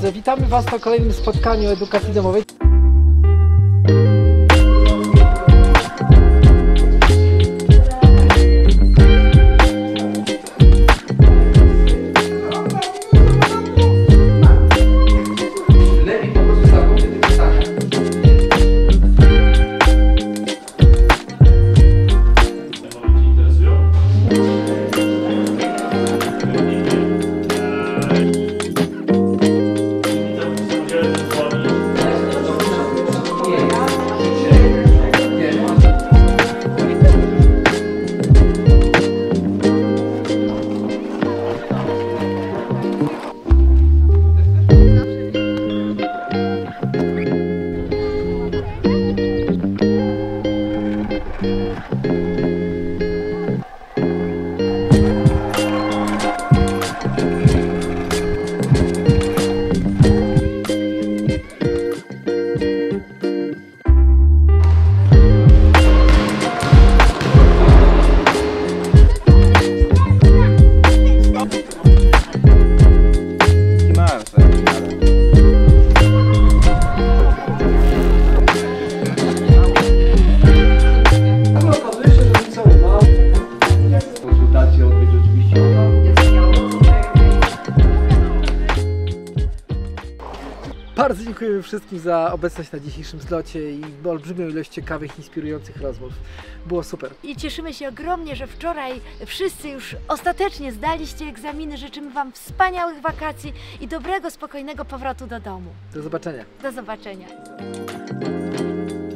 drodzy, witamy Was na kolejnym spotkaniu edukacji domowej. Bardzo dziękuję wszystkim za obecność na dzisiejszym zlocie i olbrzymią ilość ciekawych, inspirujących rozmów. Było super. I cieszymy się ogromnie, że wczoraj wszyscy już ostatecznie zdaliście egzaminy. Życzymy Wam wspaniałych wakacji i dobrego, spokojnego powrotu do domu. Do zobaczenia. Do zobaczenia.